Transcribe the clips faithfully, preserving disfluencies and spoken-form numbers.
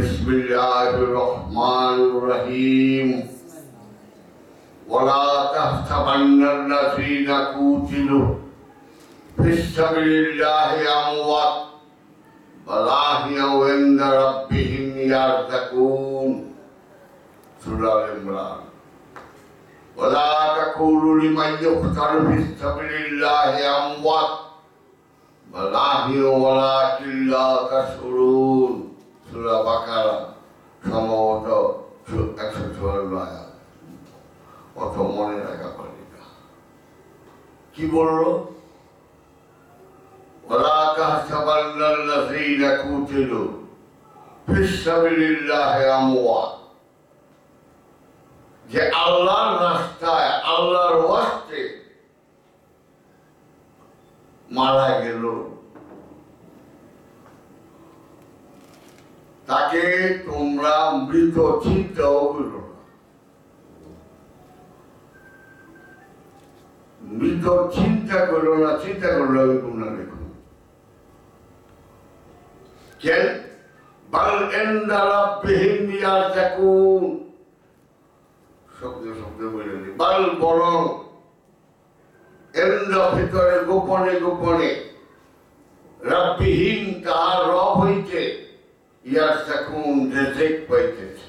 বিসমিল্লাহির রহমানির রহিম ওয়ালা তাহসাবান্নাল্লাযীনা কুতিলু ফিস সাবিলিল্লাহি আমওয়াত বাল আহইয়াউ ইনদা রাব্বিহিম ইয়ারযাকুন। সূরা আল ইমরান। ওয়ালা তাকুলু লিমান ইউকতালু ফিস সাবিলিল্লাহি আমওয়াত বাল আহইয়াউ ওয়ালাকিন লা তাশউরুন। সূরা বাকারা সম্ভবত একশো চুয়ান্ন আয়াত। অত মনে রাখা পারি না। কি বললো? ওয়ালা তাহসাবান্নাল্লাযীনা কুতিলু ফিস সাবিলিল্লাহি আমওয়াত, যে আল্লাহর রাস্তায় আল্লাহর ওয়াস্তে মারা গেল তাকে তোমরা মৃত চিন্তাও করো না। মৃত চিন্তা করো না, চিন্তা করলে আমি গুনাহ লিখো। কেন? বাল ইনদা রাব্বিহিম ইয়ারযাকুন। শব্দ শব্দ বলে নি। বাল বরং ইনদা ভিতরে গোপনে গোপনে রাব্বিহিম তাহার রব হইতে ইয়ারযাকুন রিজিক পাইতেছে।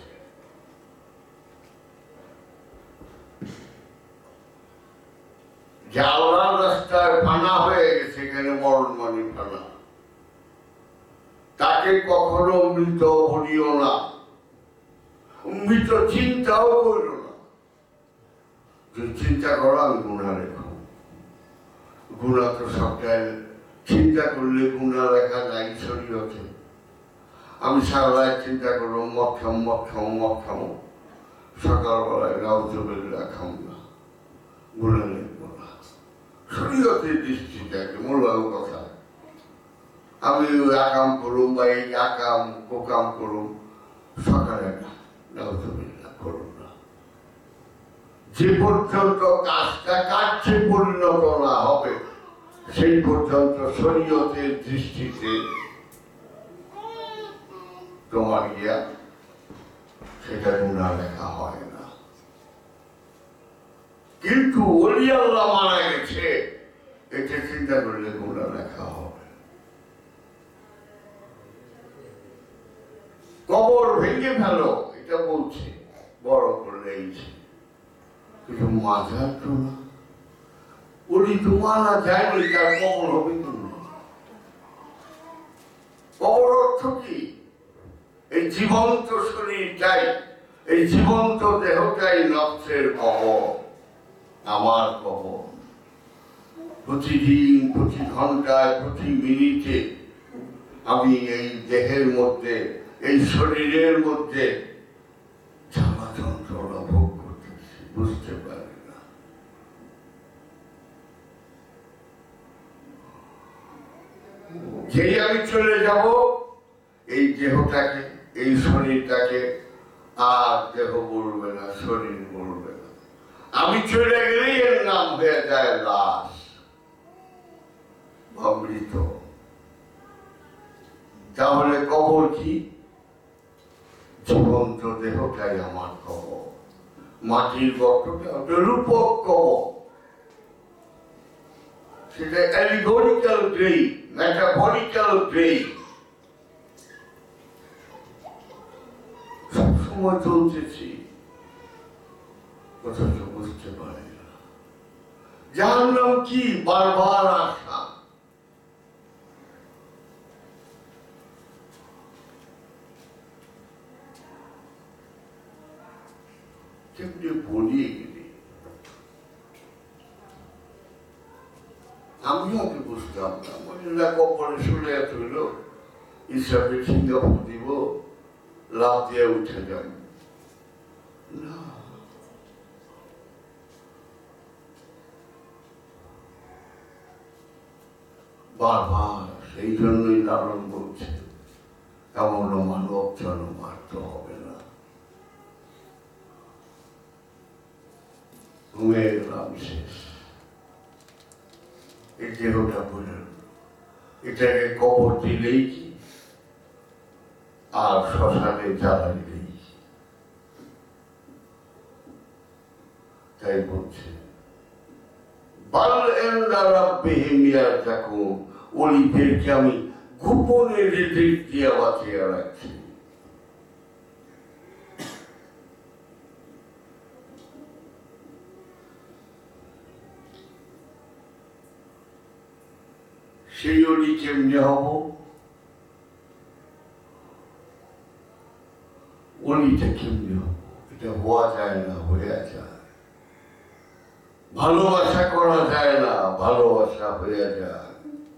যে আল্লাহর রাস্তায় ফানা হয়ে গেছে, এখানে মরণ মানে ফানা, তাকে কখনো মৃত বলিও না, মৃত চিন্তাও করিল না। যদি চিন্তা করো আমি গুনাহ লেখো। গুনাহ তো সবটাই চিন্তা করলে গুনাহ লেখা নাই শরীয়তে। আমি সারা রাত চিন্তা করবো মদ খাম মদ খাম মদ খামো, সকালবেলায় নাউজুবিল্লাহ খাম না, গুনাহ লিখবো না। শরীয়তের দৃষ্টি থাকে মূল্যায়ন কথা। আমি আকাম করুম বা এই আকাম কোকাম করুম, সকালে না, নাউজুবিল্লাহ করুন না। যে পর্যন্ত কাজটা কাজে পরিণত না হবে সেই পর্যন্ত শরীয়তের দৃষ্টিতে তোমার ইয়া সেটা গুনাহ লেখা হয় না। কিন্তু ওলি আল্লাহ মারা গেছে, এটা চিন্তা করলে গুনাহ লেখা হবে। কবর ভেঙে ফেলো, এটা বলছে, বড় করলে কিন্তু মাজার তো না। ওলি তো মারা যায়নি, তার কবর হবে কিন্তু। কবর অর্থ কি? এই জীবন্ত শরীরটাই, এই জীবন্ত দেহটাই নফসের কবর, আমার কবর। প্রতিদিন, প্রতি ঘন্টায়, প্রতি মিনিটে আমি এই দেহের মধ্যে, এই শরীরের মধ্যে জ্বালা যন্ত্রণা ভোগ করতেছি, বুঝতে পারি না। যেই আমি চলে যাব, এই দেহটাকে, এই শরীরটাকে আর দেহ বলবে না, শরীর বলবে না। আমি চলে গেলেই এর নাম হয়ে যায় লাশ বা মৃত। তাহলে কবর কি? জীবন্ত দেহটাই আমার কবর। মাটির গর্তটা রূপক কবর, সেটা অ্যালিগরিক্যাল গ্রেভ, মেটাফরিক্যাল গ্রেভ। সবসময় চলতেছি, অথচ বুঝতে পারি না জাহান্নাম কি, বারবার আসা। কেমনি বলিয়ে গেলি, আমিও আগে বুঝতাম না। কবরে শুনে এত হইল, ইসরাফিল সিঙ্গাপুর দিব, লাভ দিয়ে উঠে যাব না। বারবার সেই জন্যই লালন বলছে, এমন মানব যেন মারতে হবে না। ঘুমিয়ে গেলাম, শেষ। এই দেহটা বললেন, এটাকে কবর দিলেই কি আর শ্মশানে জ্বালাই দিই। তাই বলছে বাল এন্ডা রাব্বিহিম ইয়ারজাকুন, ওলিদেরকে আমি গোপনে রিজিক দিয়ে বাঁচিয়ে রাখছি। সেই অলি কেমনে হব? অলিটা কেমনে হব? এটা হওয়া যায় না, হয়ে যায়। ভালোবাসা করা যায় না, ভালোবাসা হয়ে যায়।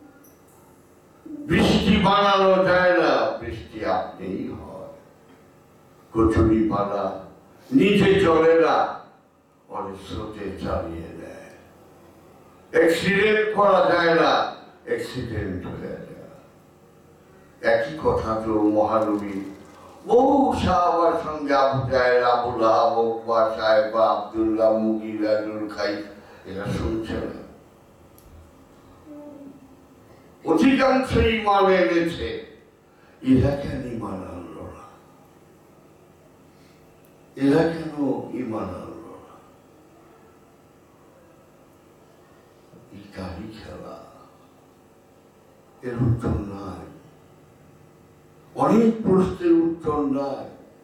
বৃষ্টি বানানো যায় না, বৃষ্টি আপনিই হয়। কচুরি বানা নিজে চলে না, অনেক স্রোতে চালিয়ে দেয়। অ্যাক্সিডেন্ট করা যায় না, অ্যাক্সিডেন্ট হয়ে যায়। একই কথা তো মহানবী বহু সাহাবার সঙ্গে আবু জাহেল, আবু লাহাব, উকবা, সাহেবা, আব্দুল্লাহ, মুগীরা, জুলখাই এরা শুনছে না। অধিকাংশ ঈমান এনেছে, এরা কেন ঈমান আনলো না? এরা কেন ঈমান আনলো না? এই কারি খেলা, এর উত্তর নাই। অনেক প্রশ্নের উত্তর নাই।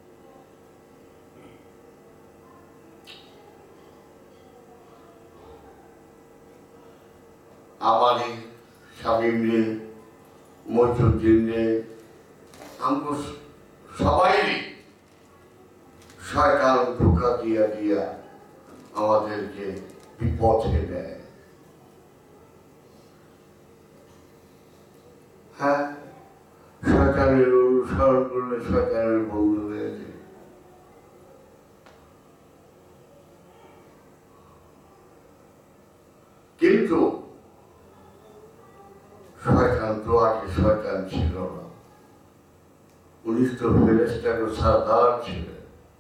আমারই স্বামী মিলে মজুদ্দিনে আমরা সবাই শয়তান ধোঁকা দিয়া দিয়া আমাদেরকে বিপথে দেয়। হ্যাঁ, শয়তানের অনুসরণ করলে শয়তানের বন্ধু হয়ে যায়। কিন্তু শয়তান তো আগে শয়তান ছিল না, উনি তো ফেরেশতার সরদার ছিলেন।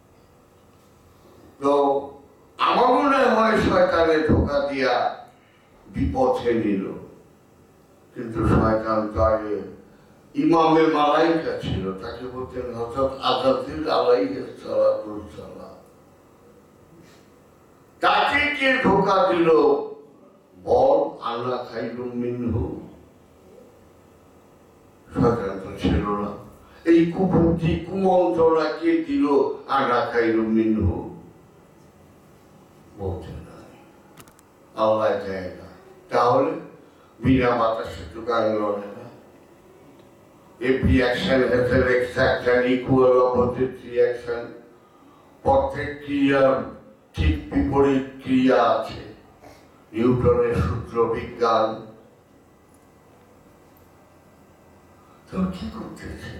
তো আমার মনে হয় শয়তানের ধোঁকা দিয়া বিপথে নিল। কিন্তু শয়তান তো আগে ইমামে মালাইকা ছিল, তাকে বলতেন হযরত আযাজিল আলাইহিস সালাতুল সালাম। তাকে কে ধোঁকা দিল? বল আনা খাইরুম মিনহু। শয়তান তো ছিল না। এই কুবুদ্ধি কুমন্ত্রণা কে দিল? আনা খাইরুম মিনহু বলতে নাই, আল্লাহ দেয় না। তাহলে বিনা বাতাসে তো গান লড়ে না। Every action has an exact and equal opposite reaction. প্রত্যেক ক্রিয়ার ঠিক বিপরীত ক্রিয়া আছে। নিউটনের সূত্র বিজ্ঞান। তো কি করতেছে?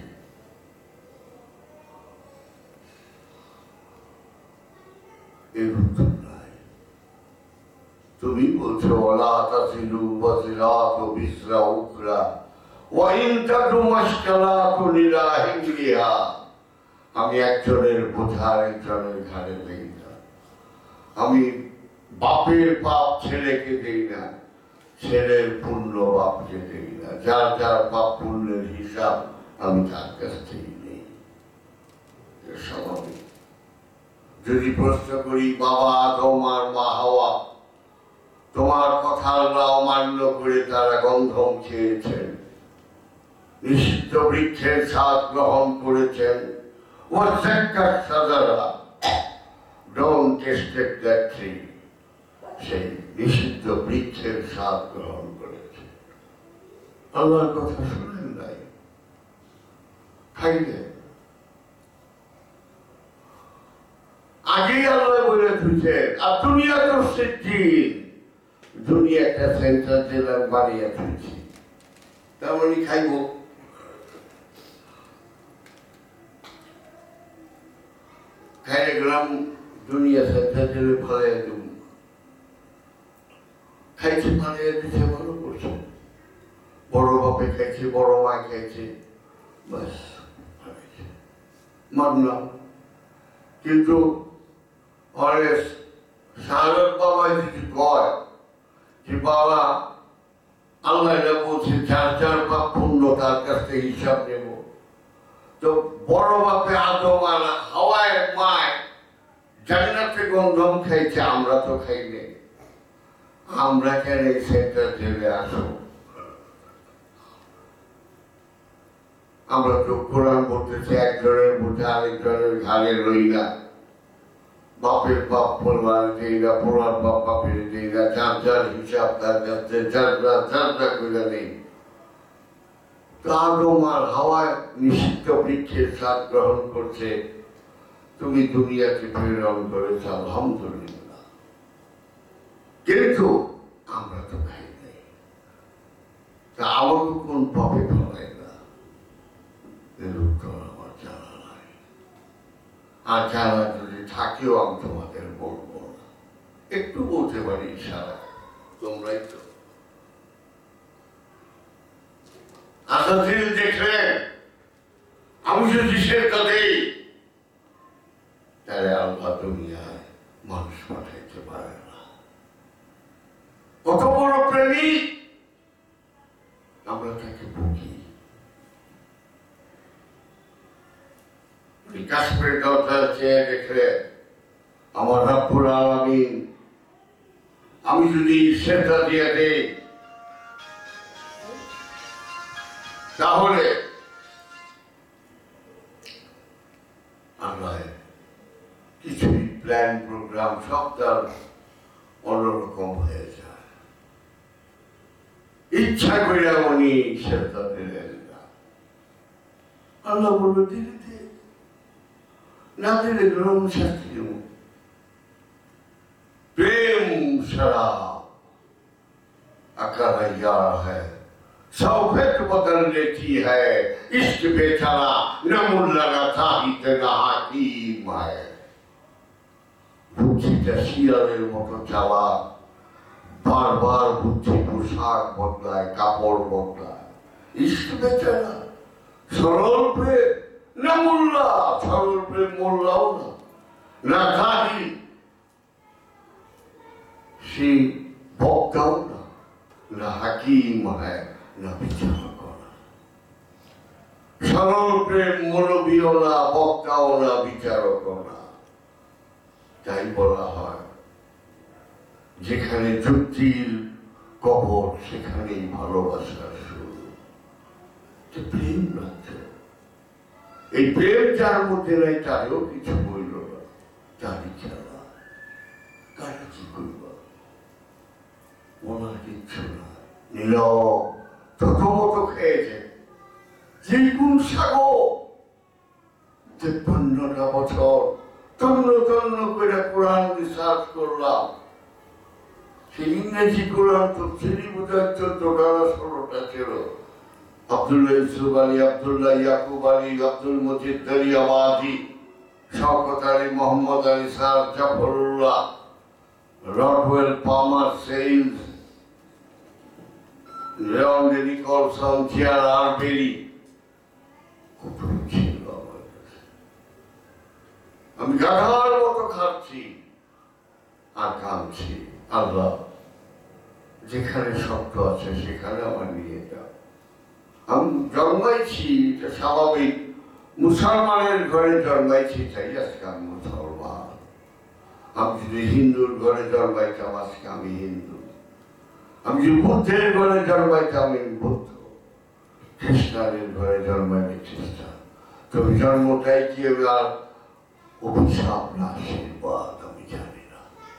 এর উত্তর নাই। তুমি বলছো ওয়ালা তাসিলু ওয়াজিরাতু বিসরা উখরা ওয়া ইন তাদু মাশকালাতু লিলা হিমলিহা। আমি একজনের বোঝা একজনের ঘাড়ে দেই না। আমি বাপের পাপ ছেলেকে দেই না, ছেলের পুণ্য বাপকে দেই না। যার যার পাপ পুণ্যের হিসাব আমি তার কাছ থেকে নেই। স্বাভাবিক। যদি প্রশ্ন করি বাবা আদম আর মা হাওয়া, তোমার কথা আল্লাহ অমান্য করে তারা গন্ধম খেয়েছেন, নিষিদ্ধ বৃক্ষের স্বাদ গ্রহণ করেছেন। সেই নিষিদ্ধ বৃক্ষের স্বাদ গ্রহণ করেছে। আল্লাহর কথা শুনেন নাই, খাইলেন। আগেই আল্লাহ বলে দিয়েছেন আর দুনিয়া তো সিদ্দিন, দুনিয়া একটা সেন্টার জেলার বাড়িয়ে তুলছি, তার মানে খাইব। খাইলে গ্রাম দুনিয়া সেন্টার জেলে ফলাইয়া দেব। খাইছে ফালিয়ে দিচ্ছে, ভালো করছে। বড় বাপে খাইছে, বড় মা খাইছে, বাস মানলাম। কিন্তু শাহরুখ বাবা যদি কয় যে বাবা আল্লাহ বলছে যার যার পাপ পুণ্য তার কাছ থেকে হিসাব নেব, তো তো বড় বাপে আদম আর হাওয়ায় মায় জান্নাতে গন্ধম খাইছে, আমরা তো খাই নাই। আমরা কেন এই সেন্টার জেলে আসো? আমরা তো কোরআন বলতেছি একজনের বোঝা আরেকজনের ঘাড়ে লই না, বাপের বাপ পরিবার দেই না, পোড়ার বাপ বাপের দেই না, যার যার হিসাব তার কাছে যার যার যার যা করে নেই। তো আদম আর হাওয়ায় নিষিদ্ধ বৃক্ষের স্বাদ গ্রহণ করছে, তুমি দুনিয়াকে প্রেরণ করেছ, আলহামদুলিল্লাহ। কিন্তু আমরা তো খাই নাই, তা আমাকে কোন পাপে ফলাই না, এর উত্তর আমার জানা নাই। আর জানা যদি থাকেও আমি তোমাদের বলবো না, একটু বলতে পারি ইশারা, তোমরাই তো আশা দিন দেখলেন আমি যদি সেটা দেই তাহলে আল্লাহ দুনিয়ায় মানুষ পাঠাইতে পারে না। কত বড় প্রেমী, আমরা তাকে বুঝি। কাশ্মীর দরজা চেয়ে দেখলে আমার রব্বুল আলামিন আমি যদি সেটা দিয়ে দেই তাহলে আমরা কিছুই প্ল্যান প্রোগ্রাম সব তার অন্যরকম হয়ে যায়। ইচ্ছা করে উনি সেটা দিলেন না, আল্লাহ বলল দিলে দে, না দিলে গ্রহণ শাস্তি দেব। প্রেম সারা अकड़ यार है सौफेक बदल लेती है इश्क बेचारा न मुल लगा था इतना हकीम है বুদ্ধিটা শিয়ালের মতো চালা, বারবার বুদ্ধি পোশাক বদলায়, কাপড় বদলায়। ইস্ক বেচারা সরল প্রেম না মোল্লা, সরল প্রেম মোল্লাও না, না কাহি সে বক্তাও না, না হাকিম হয়, না বিচারক না। সরল প্রেম মৌলবীও না, বক্তাও না, বিচারক না। তাই বলা হয় যেখানে যুক্তির কবর সেখানেই ভালোবাসার শুরু। প্রেম রাখছে, এই প্রেম যার মধ্যে নাই তারও কিছু বইল না, তারই খেলা, কারা কি করব ওনার কিচ্ছু না, নীরব প্রথমত খেয়েছে। যে কোন সাগর তেপ্পান্নটা বছর তন্ন তন্ন করে কোরআন রিসার্চ করলাম, সেই ইংরেজি কোরআন তো শ্রেণী বোঝার চোদ্দটা ষোলোটা ছিল। Abdullah Yusuf Ali, Abdullah Yakub Ali, Abdul Majid Daryabadi, Shaukat Ali, Mohammad Ali sir, Zafrullah, Rodwell Palmer Sales, Leon Nicholson, জিয়ার আরবেরি, কত ছিল আমার কাছে। আমি গাধার মতো খাচ্ছি আর কাঁদছি, আল্লাহ যেখানে শব্দ আছে সেখানে আমার নিয়ে যাও। আমি জন্মাইছি, এটা স্বাভাবিক, মুসলমানের ঘরে জন্মাইছি, তাই আজকে আমি মুসলমান। আমি যদি হিন্দুর ঘরে জন্মাইতাম আজকে আমি হিন্দু, আমি যদি বুদ্ধের ঘরে জন্মাইতাম আমি বুদ্ধ, খ্রিস্টানের ঘরে জন্মাইলে খ্রিস্টান। তবে জন্মটাই কি আর অভিশাপ না আশীর্বাদ আমি জানি না।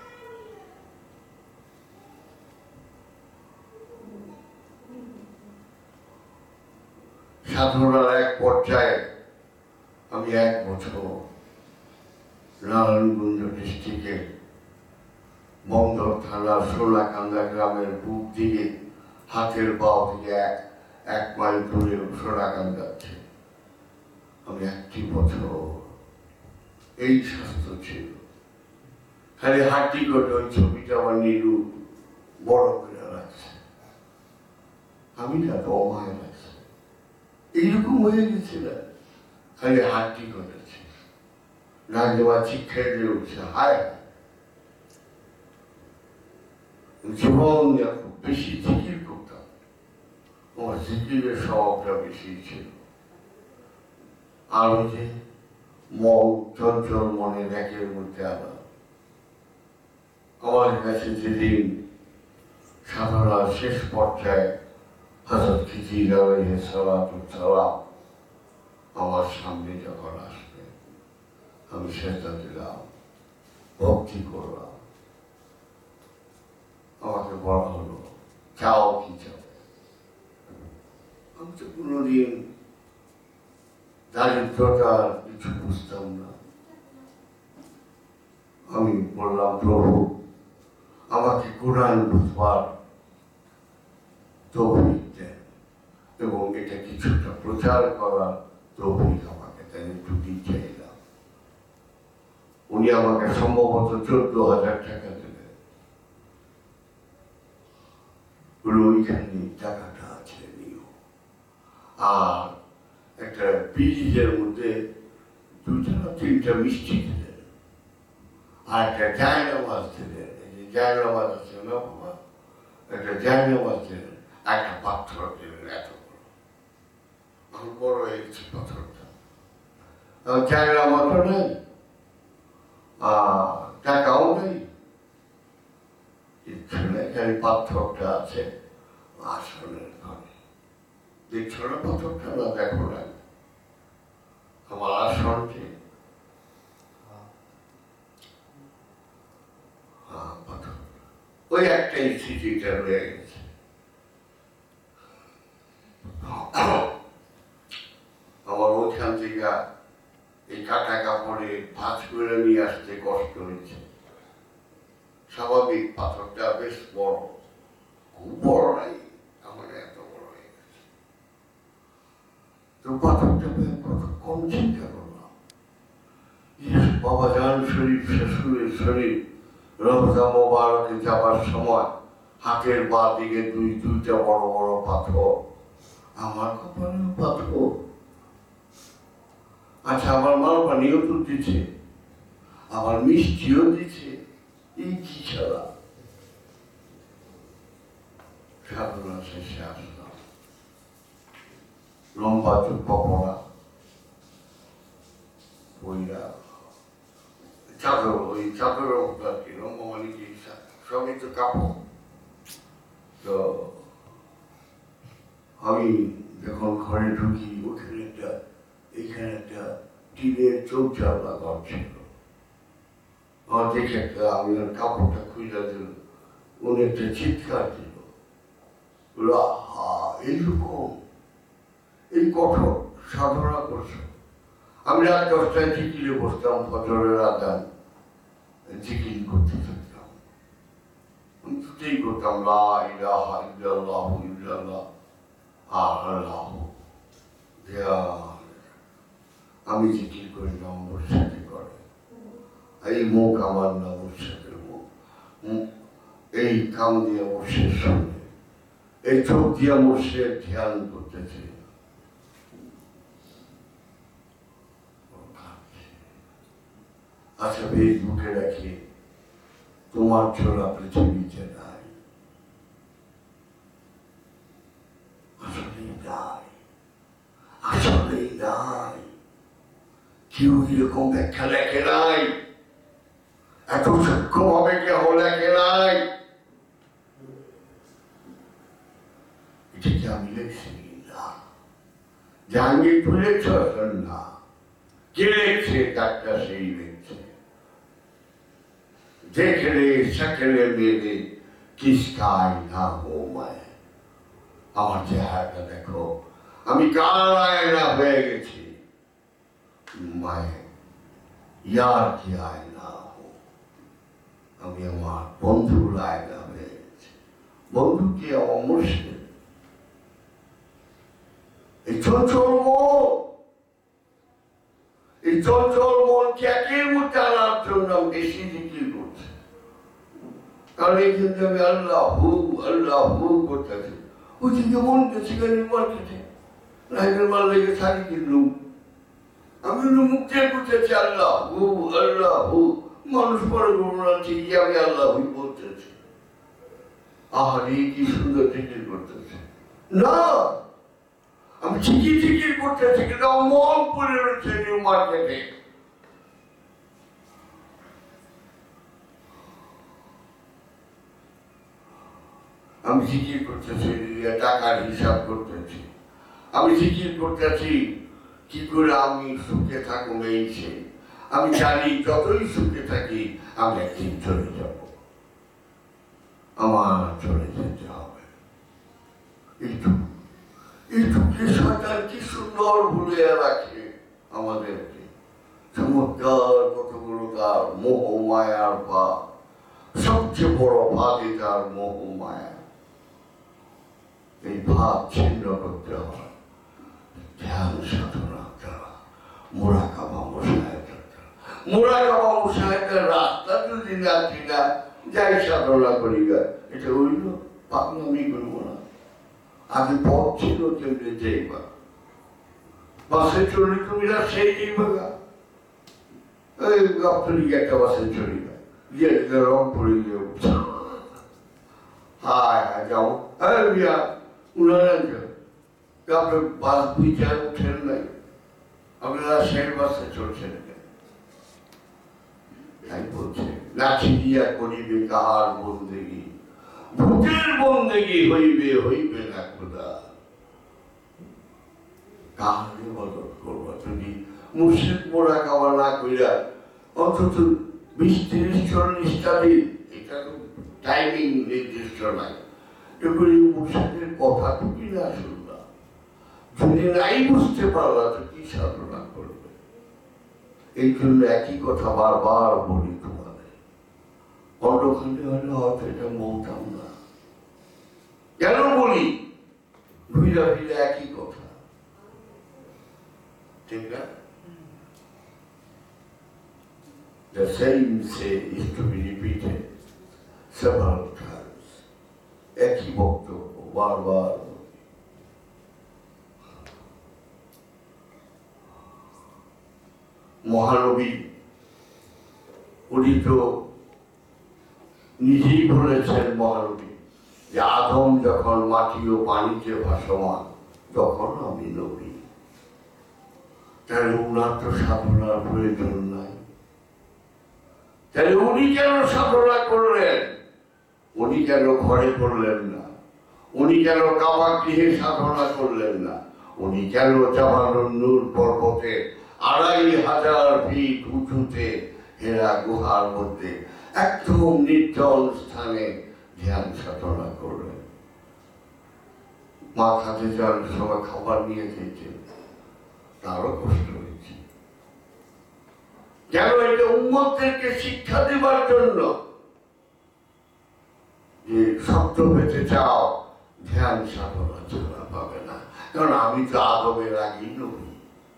সাধনার এক পর্যায়ে আমি এক বছর নারায়ণগঞ্জ ডিস্ট্রিক্টের বন্দর থানার সোনাকান্দা গ্রামের বুক দিকে হাতের বাও থেকে এক এক মাইল দূরে সোনাকান্দা আছে। আমি একটি বছর এই স্বাস্থ্য ছিল, খালি হাঁটি করে ওই ছবিটা আমার নিরু বড় করে রাখছে, আমি না অমায় লাগছে, এইরকম হয়ে গেছিল, খালি হাঁটি করেছে, রাজমা শিক্ষায় দিয়ে উঠছে, হায় জীবন খুব বেশি জিকির করতাম, আমার জিকিরের স্বভাবটা বেশি ছিল। আর ওই যে মন চঞ্চল মনে একের মধ্যে আনা আমার কাছে যেদিন সাধনার শেষ পর্যায়ে হযরত খিজির আলাইহিস সালাতু সালাম আমার সামনে যখন আসবে আমি সেজদা দিলাম, ভক্তি করলাম। আমাকে বলা হলো চাও কি চাও। আমি তো কোনোদিন দারিদ্রতার কিছু বুঝতাম না। আমি বললাম প্রভু আমাকে কোরআন বুঝবার তৌফিক দেন এবং এটা কিছুটা প্রচার করার তৌফিক আমাকে দেন, একটু চাইলাম। উনি আমাকে সম্ভবত চোদ্দ হাজার টাকা দিলেন। ওইখানে টাকাটা আছে নিও। আর একটা পিরিজের মধ্যে দুইটা না তিনটা মিষ্টি দিলেন, আর একটা জায়নামাজ দিলেন। এই যে জায়নামাজ আছে না বাবা, একটা জায়নামাজ দিলেন, একটা পাথর দিলেন এত বড়। আমার বড় হয়ে গেছে পাথরটা। জায়নামাজও নেই, টাকাও নেই, কিচ্ছু নেই, এখানে পাথরটা আছে আসনের ঘরে। দেখছো না পাথরটা? না দেখো না, আমার আসনটি পাথর। ওই একটাই স্মৃতিটা রয়ে গেছে। আমার ওইখান থেকে এই কাটা কাপড়ে ভাঁজ করে নিয়ে আসতে কষ্ট হয়েছে। স্বাভাবিক পাথরটা বেশ বড়, খুব বড় নাই, আমার এত বড় হয়ে গেছে। তো পাথরটা কম চিন্তা করলাম, বাবা জান শরীফ শ্বশুরের শরীফ রমজা মোবারকে যাবার সময় হাতের বা দিকে দুই দুইটা বড় বড় পাথর, আমার কপালের পাথর। আচ্ছা, আমার মা পানিও তো দিচ্ছে, আমার মিষ্টিও দিচ্ছে, এই কি ছাড়া। সাধনা শেষে আসলাম, লম্বা চুপ্পা পড়া বইরা চাদর, ওই চাদরের মধ্যে আর কি লম্বা মানে কি সবই তো কাপড়। তো আমি যখন ঘরে ঢুকি ওখানে একটা এইখানে একটা টিনের চৌচালা ঘর ছিল। আমার দেখে একটা আমি কাপড়টা খুঁজে দিল, উনি একটা চিৎকার দিল, এইরকম এই কঠোর সাধনা করছো। আমি রাত দশটায় জিকিরে বসতাম, ফজরের আজান জিকির করতে থাকতাম। আমি দুটোই করতাম, লা ইলাহা ইল্লাল্লাহু ইল্লাল্লাহ আল্লাহ। আমি জিকির করিলাম, মুর্শিদি করে। এই মুখ আমার না মুর্শিদের মুখ, এই কাম দিয়ে মুর্শিদ শুনে, এই চোখ দিয়ে মুর্শিদ ধ্যান করতেছে। আচ্ছা, বেশ বুকে রাখি, তোমার ছোড়া পৃথিবীতে নাই, আসলেই নাই, আসলেই নাই। কেউ এরকম ব্যাখ্যা লেখে নাই, এত সূক্ষ্ম ভাবে কেউ লেখে নাই। এটাকে আমি লিখছি না, জাহাঙ্গীর লিখছ না, কে লিখছে ডাক্তার সেই লিখছে। देख ले शक्ल मेरे किसका आईना हो मैं। আমার চেহারাটা দেখো, আমি কার আয়না হয়ে গেছি। মায়ের ইয়ার কি আয়না হো, আমি আমার বন্ধুর আয়না হয়ে গেছি। বন্ধু কি আমার মুর্শিদ। এই চঞ্চল মন, এই চঞ্চল মনকে একের মধ্যে আনার জন্য আমি বেশি জিকির করছি। কারণ এই কিন্তু আমি আল্লাহ হু আল্লাহ হু করতেছি। ওই দিকে মন গেছে গাড়ির মার্কেটে, রাইডের মাল লেগে শাড়ি কিনলুম, আমি মুখ দিয়ে করতেছি আল্লাহ হু আল্লাহ হু। মানুষ পরে বলবো না ঠিকই আমি আল্লাহ হুই বলতেছি। আহারে কি সুন্দর জিকির করতেছে। না, আমি আমি ঠিকই ঠিকই করতেছি, কিন্তু আমার মন পড়ে রয়েছে নিউ মার্কেটে। আমি জিকির করতেছি, টাকার হিসাব করতেছি, আমি জিকির করতেছি কি করে আমি সুখে থাকুন। এই সে আমি জানি যতই সুখে থাকি আমি একদিন চলে যাব, আমার চলে যেতে হবে। এইটুকু এইটুকু শয়তান কি সুন্দর ভুলে রাখে আমাদেরকে। চমৎকার কতগুলো তার মোহ মায়ার পা, সবচেয়ে বড় ভাগে তার মোহ মায়া। এই ভাব ছিন্ন করতে হয় ধ্যান সাধনা দ্বারা, মুরাকাবা মুশাহাদার দ্বারা। মুরাকাবা মুশাহাদার রাস্তা যদি না চিনা যাই সাধনা করি গা, এটা হইল পাগলামি করবো না। আগে পথ ছিল কেমনি যাইবা, বাসে চলি তুমি না সেই যাইবা গা, এই গাফতলি একটা বাসে চলি গা, গিয়ে রং পড়ে গিয়ে উঠছে, হায় হায় যাও, হ্যাঁ বিয়া উনারা আপনার বাস বিচার উঠেন নাই, আপনারা সেই বাসে চলছেন। তাই বলছে নাচিয়া করিবে কাহার বন্দেগী, ভূতের বন্দেগী হইবে হইবে না খোদা। কাহার ইবাদত করবা তুমি মুর্শিদ মুরাকাবা না কইরা অন্তত বিশ তিরিশ চল্লিশ দিন, এটা তো টাইমিং নির্দিষ্ট নাই, এগুলি মুর্শিদের কথা টুকি না শুনবা, যদি নাই বুঝতে পারলা তো কি সাধনা করবে। এই জন্য একই কথা বারবার বলি তোমাদের, অন্যখানে হলে হয়তো এটা বলতাম না। কেন বলি? ঘুরা ফিরে একই কথা, ঠিক না? The same say is to be repeated several times. একই বক্তব্য বারবার। মহানবী উনি তো নিজেই বলেছেন, মহানবী যে আদম যখন মাটি ও পানিতে ভাসমান তখন আমি নবী। তাহলে উনার তো সাধনার প্রয়োজন নাই, তাহলে উনি কেন সাধনা করলেন? উনি কেন ঘরে করলেন না? উনি কেন কাবা গৃহে সাধনা করলেন না? উনি কেন জাবালুন নূর পর্বতে আড়াই হাজার ফিট উঁচুতে হেরা গুহার মধ্যে একদম নির্জন স্থানে ধ্যান সাধনা করলেন? মা খাতে যান সবাই খাবার নিয়ে যেতেন, তারও কষ্ট হয়েছে। কেন? এটা উম্মতদেরকে শিক্ষা দেবার জন্য যে শব্দ পেতে চাও ধ্যান সাধনা ছাড়া পাবে না, কারণ আমি তো আদমের আগেই নবী।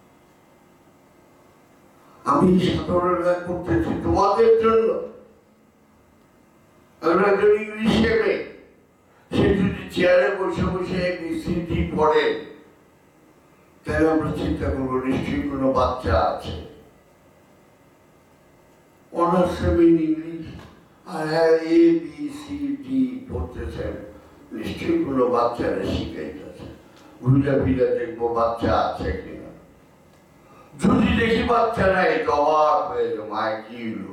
আমি সাধনা করতেছি তোমাদের জন্য। একজন ইংলিশে মেয়ে, সে যদি চেয়ারে বসে বসে বিসিটি পড়ে, তাহলে আমরা চিন্তা করবো নিশ্চয়ই কোনো বাচ্চা আছে। অনার্স সেভেন ইংলিশ আর এ বি সি ডি পড়তেছেন, নিশ্চয়ই কোনো বাচ্চারা শিখাইতেছে। ঘুরা ফিরা দেখবো বাচ্চা আছে কিনা। যদি দেখি বাচ্চা নাই তো অবাক হয়ে যাবো, মায় কি হলো,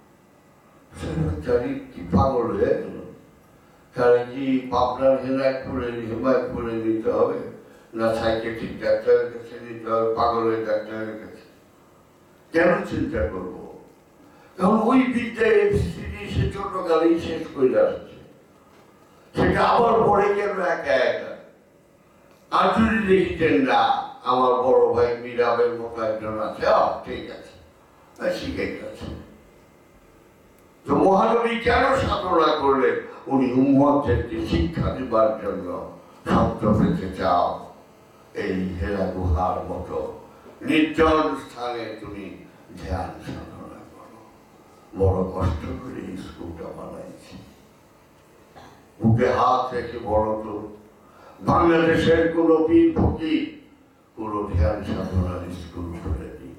জানি কি পাগল হয়ে গেল। তাহলে কি পাবনার হেনায়তপুরে হিমায়তপুরে নিতে হবে, না সাইকেট্রিক ডাক্তারের কাছে নিতে হবে, পাগলের ডাক্তারের কাছে? কেন চিন্তা করবো? কারণ ওই বিদ্যায় এফসিডি সে ছোটকালেই শেষ করে আসছে, সেটা আবার পরে কেন একা একা? আর যদি দেখিতেন না আমার বড় ভাই মিরাবের মতো একজন আছে, ঠিক আছে শিখাইতেছে। তো মহানবী কেন সাধনা করলেন? উনি উম্মতদেরকে শিক্ষা দিবার জন্য। শব্দ পেতে চাও এই হেরা গুহার মতো নির্জন স্থানে তুমি ধ্যান সাধনা করো। বড় কষ্ট করে এই স্কুলটা বানাইছি, বুকে হাত রেখে বড় তো বাংলাদেশের কোন পীর ফকির কোন ধ্যান সাধনার স্কুল খুলে দিই।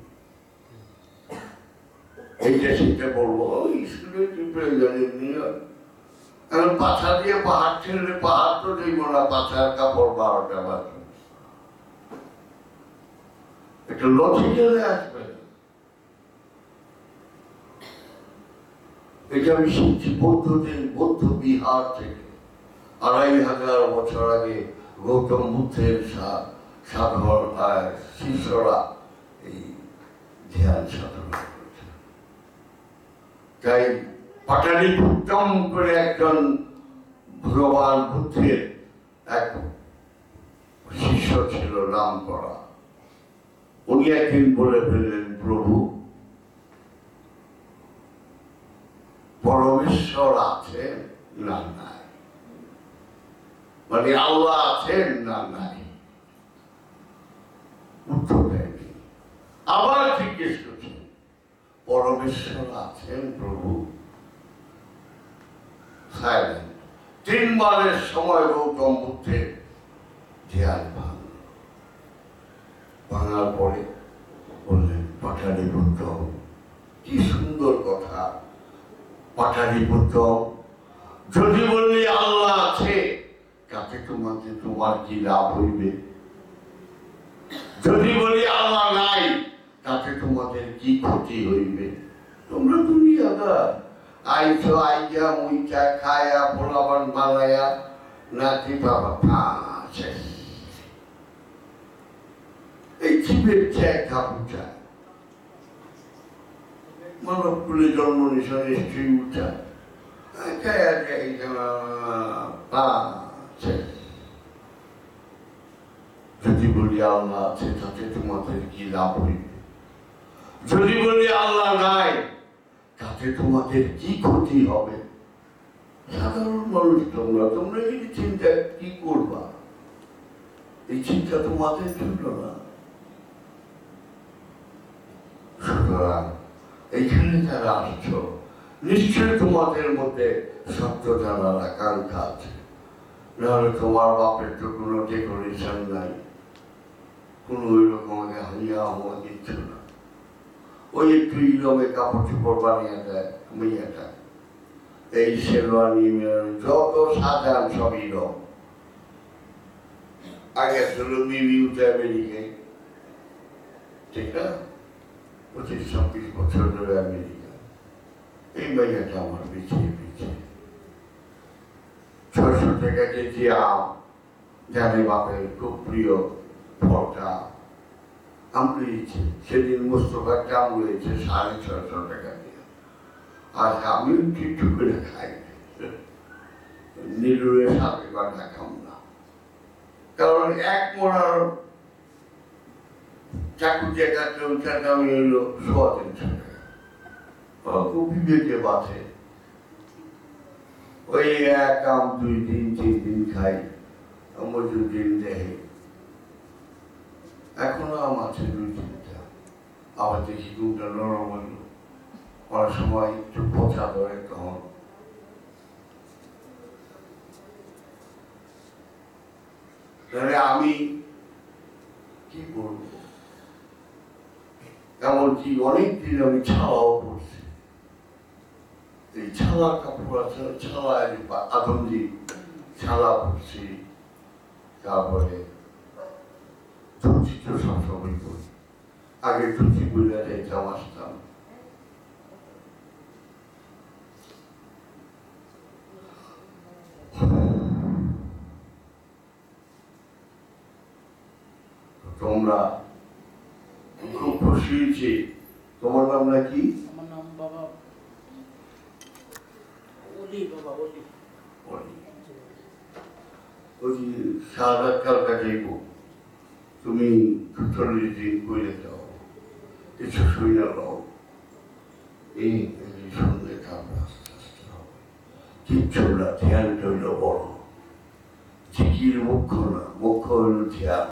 এইটা শিখতে বলবো ওই স্কুলে কি প্রয়োজনের নিয়ে, এখন পাছা দিয়ে পাহাড় ছেড়ে পাহাড় তো দেখবো না, পাছার কাপড় বারোটা বাজে। একটা লজিক্যালে আসবে না। এটা আমি শিখছি বৌদ্ধদের বৌদ্ধ বিহার থেকে। আড়াই হাজার বছর আগে গৌতম বুদ্ধের সাধন শিষ্যরা এই ধ্যান সাধনা করেছে। তাই পাটালিপুত্তম করে একজন ভগবান বুদ্ধের এক শিষ্য ছিল নাম করা। উনি একদিন বলে ফেললেন, প্রভু পরমেশ্বর আছেন না নাই, মানে আল্লাহ আছেন না নাই। উত্তর দেয়নি। আবার জিজ্ঞেস করছেন, পরমেশ্বর আছেন প্রভু? সাইলেন্ট। তিনবারের সময় গৌতম বুদ্ধের ধ্যান ভাঙল। ভাঙার পরে বললেন, পাটালিপুত্তম, কি সুন্দর কথা। পাটালিপুত্তম, যদি বললি আল্লাহ আছে, তাতে তোমাকে তোমার কি লাভ হইবে? যদি বলি আল্লাহ নাই, তাতে তোমাদের কি ক্ষতি হইবে? তোমরা দুনিয়াদার, আইছো আইয়া মুইটা খায়া পোলাবান বানায়া নাতি বাবা ফাঁসে। এই জীবের ত্যাগ কাপুটা মানব কুলে জন্ম নিশন স্ত্রী উঠা খায়া যাই পাঁচে। যদি বলি আল্লাহ আছে, তাতে তোমাদের কি লাভ হইবে? যদি বলি আল্লাহ নাই, তাতে তোমাদের কি ক্ষতি হবে? সাধারণ মানুষ তোমরা তোমরা এই চিন্তা কি করবা? এই চিন্তা তোমাদের জন্য না। সুতরাং এইখানে যারা আসছো, নিশ্চয় তোমাদের মধ্যে সত্য জানার আকাঙ্ক্ষা আছে। নাহলে তোমার বাপের তো কোনো ডেকোরেশন নাই, কোনো ওই রকম হাইয়া হওয়া কিচ্ছু না। ওই একটু ইরমে কাপড় চোপড় বানিয়ে দেয় মেয়েটা, এই শেরওয়ানি যত সাজান সব ইরম। আগে ছিল বিবি উঠে আমেরিকায়, ঠিক না? পঁচিশ ছাব্বিশ বছর ধরে আমেরিকা। এই মেয়েটা আমার পিছিয়ে পিছিয়ে ছশো টাকা কেজি আম, জানে বাপের খুব প্রিয় ফলটা আম পেয়েছে। সেদিন মোস্তফার দাম রয়েছে সাড়ে ছশো টাকা দিয়ে। আর আমি একটু করে খাই, নীলুরের সাথে কথা খাম না, কারণ এক মোড়ার চাকু জায়গাতে ওইটার দামি হইলো সোয়া তিনশো টাকা। খুব বিবেকে বাঁচে। ওই এক আম দুই দিন তিন দিন খাই, মজুর দিন দেয়। এখনো আম আছে দুই তিনটা, আবার দেখি কোনটা নরম হইল, অনেক সময় একটু পচা ধরে। তখন তাহলে আমি কি করবো? এমনকি অনেকদিন আমি ছাড়াও পড়ছি। এই ছালা কাপড় আছে, ছালা আদমজি ছালা পড়ছি। তারপরে ধুতি তো সবসময় করি। আগে ধুতি বলে যাইতাম, আসতাম। তোমরা খুব খুশি হয়েছি। তোমার নাম নাকি? আমার নাম বাবা ওলি। বাবা ওলি। ওই সারা কালকা যাইব, তুমি চল্লিশ দিন করে যাও, কিছু শুই না লও। এই সন্ধ্যে কাপড় আস্তে আস্তে হবে, কিচ্ছু না। ধ্যান হইল বড়, জিকির মুখ্য না, মুখ্য হইল ধ্যান।